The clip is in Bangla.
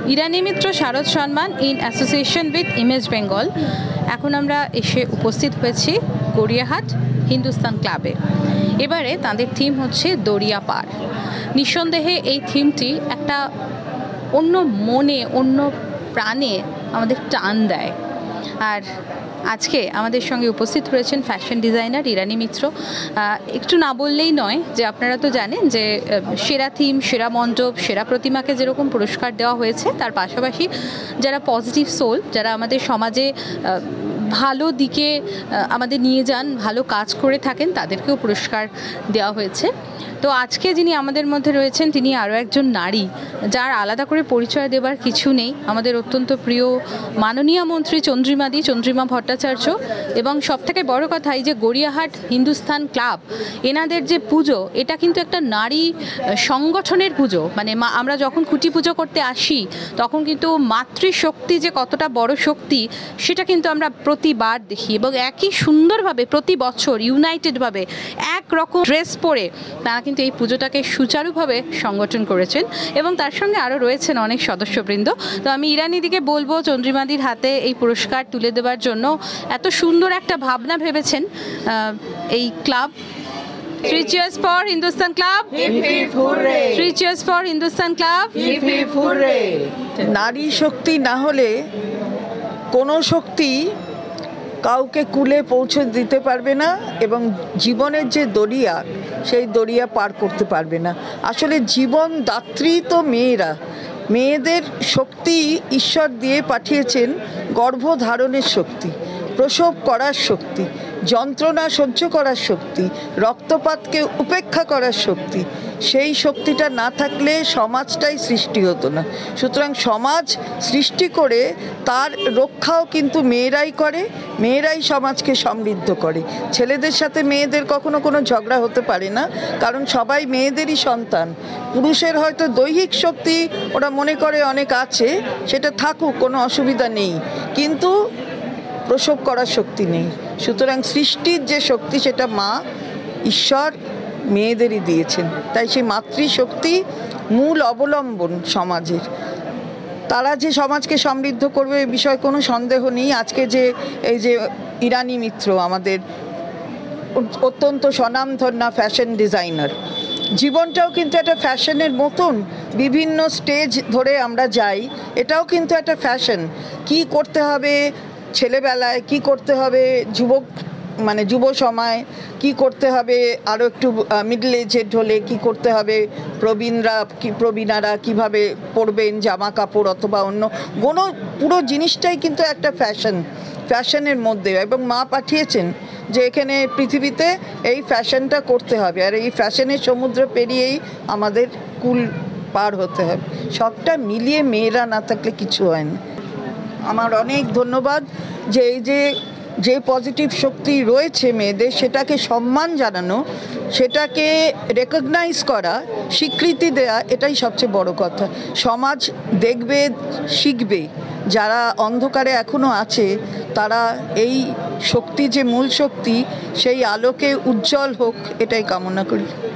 Irani Mitra Sharad Samman in association with image Bengal. এখন আমরা এসে উপস্থিত হয়েছি গড়িয়াহাট হিন্দুস্তান ক্লাবে। এবারে তাদের থিম হচ্ছে দরিয়া পার। নিঃসন্দেহে এই থিমটি একটা অন্য মনে অন্য প্রাণে আমাদের টান দেয়। আর আজকে আমাদের সঙ্গে উপস্থিত রয়েছেন ফ্যাশন ডিজাইনার ইরানি মিত্র। একটু না বললেই নয় যে আপনারা তো জানেন যে সেরা থিম, সেরা মণ্ডপ, সেরা প্রতিমাকে যেরকম পুরস্কার দেওয়া হয়েছে, তার পাশাপাশি যারা পজিটিভ সোল, যারা আমাদের সমাজে ভালো দিকে আমাদের নিয়ে যান, ভালো কাজ করে থাকেন, তাদেরকেও পুরস্কার দেওয়া হয়েছে। তো আজকে যিনি আমাদের মধ্যে রয়েছেন তিনি আরও একজন নারী, যার আলাদা করে পরিচয় দেবার কিছু নেই। আমাদের অত্যন্ত প্রিয় মাননীয় মন্ত্রী চন্দ্রিমা ভট্টাচার্য। এবং সবথেকে বড় কথা, এই যে গড়িয়াহাট হিন্দুস্তান ক্লাব, এনাদের যে পুজো, এটা কিন্তু একটা নারী সংগঠনের পুজো। মানে আমরা যখন খুঁটি পুজো করতে আসি তখন কিন্তু মাতৃশক্তি যে কতটা বড় শক্তি সেটা কিন্তু আমরা প্রতিবার দেখি। এবং একই সুন্দরভাবে প্রতি বছর ইউনাইটেডভাবে একরকম ড্রেস পরে তারা কিন্তু এই পুজোটাকে সুচারুভাবে সংগঠন করেছেন। এবং তার সঙ্গে আরও রয়েছেন অনেক সদস্যবৃন্দ। তো আমি ইরানিদিকে বলবো চন্দ্রিমাদির হাতে এই পুরস্কার তুলে দেওয়ার জন্য। এত সুন্দর একটা ভাবনা ভেবেছেন এই club. 3 cheers for Hindustan Club. Hip hip hooray. 3 cheers for Hindustan Club. Hip hip hooray. নারী শক্তি না হলে কোনো শক্তি কাউকে কুলে পৌঁছে দিতে পারবে না, এবং জীবনের যে দরিয়া, সেই দরিয়া পার করতে পারবে না। আসলে জীবন দাত্রী তো মেয়েরা। মেয়েদের শক্তি ঈশ্বর দিয়ে পাঠিয়েছেন গর্ভধারণের শক্তি, প্রসব করার শক্তি, যন্ত্রণা সহ্য করার শক্তি, রক্তপাতকে উপেক্ষা করার শক্তি। সেই শক্তিটা না থাকলে সমাজটাই সৃষ্টি হতো না। সুতরাং সমাজ সৃষ্টি করে তার রক্ষাও কিন্তু মেয়েরাই করে, মেয়েরাই সমাজকে সমৃদ্ধ করে। ছেলেদের সাথে মেয়েদের কখনো কোনো ঝগড়া হতে পারে না, কারণ সবাই মেয়েদেরই সন্তান। পুরুষের হয়তো দৈহিক শক্তি ওরা মনে করে অনেক আছে, সেটা থাকুক, কোনো অসুবিধা নেই, কিন্তু প্রসব করার শক্তি নেই। সুতরাং সৃষ্টির যে শক্তি সেটা মা ঈশ্বর মেয়েদেরই দিয়েছেন। তাই সেই মাতৃশক্তি মূল অবলম্বন সমাজের। তারা যে সমাজকে সমৃদ্ধ করবে এ বিষয়ে কোনো সন্দেহ নেই। আজকে যে এই যে ইরানি মিত্র আমাদের অত্যন্ত স্বনামধন্যা ফ্যাশন ডিজাইনার, জীবনটাও কিন্তু একটা ফ্যাশনের মতন। বিভিন্ন স্টেজ ধরে আমরা যাই, এটাও কিন্তু একটা ফ্যাশন। কি করতে হবে ছেলেবেলায়, কি করতে হবে যুব সময়, কি করতে হবে আরও একটু মিডল এজেড হলে, কি করতে হবে প্রবীণারা কীভাবে পরবেন জামা কাপড় অথবা অন্য কোনো, পুরো জিনিসটাই কিন্তু একটা ফ্যাশনের মধ্যে। এবং মা পাঠিয়েছেন যে এখানে পৃথিবীতে এই ফ্যাশনটা করতে হবে, আর এই ফ্যাশনের সমুদ্র পেরিয়েই আমাদের কুল পার হতে হবে। সবটা মিলিয়ে মেয়েরা না থাকলে কিছু হয় না। আমার অনেক ধন্যবাদ যে এই যে পজিটিভ শক্তি রয়েছে মেয়েদের, সেটাকে সম্মান জানানো, সেটাকে রেকগনাইজ করা, স্বীকৃতি দেয়া, এটাই সবচেয়ে বড় কথা। সমাজ দেখবে, শিখবে। যারা অন্ধকারে এখনও আছে তারা এই শক্তি যে মূল শক্তি, সেই আলোকে উজ্জ্বল হোক, এটাই কামনা করি।